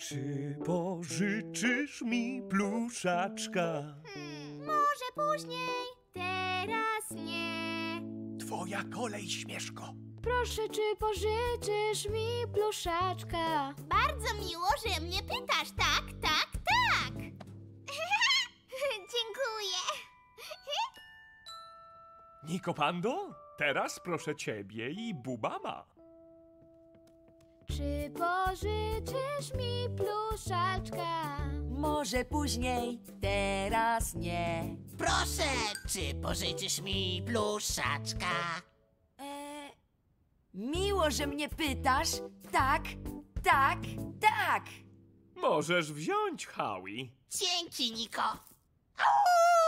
Czy pożyczysz mi pluszaczka? Może później, teraz nie. Twoja kolej, Śmieszko. Proszę, czy pożyczysz mi pluszaczka? Bardzo miło, że mnie pytasz. Tak, tak, tak. Dziękuję. Niko Pando, teraz proszę ciebie i Bubama. Czy pożyczysz mi pluszaczka? Może później, teraz nie. Proszę, czy pożyczysz mi pluszaczka? Miło, że mnie pytasz. Tak, tak, tak. Możesz wziąć, Howie. Dzięki, Niko. Au!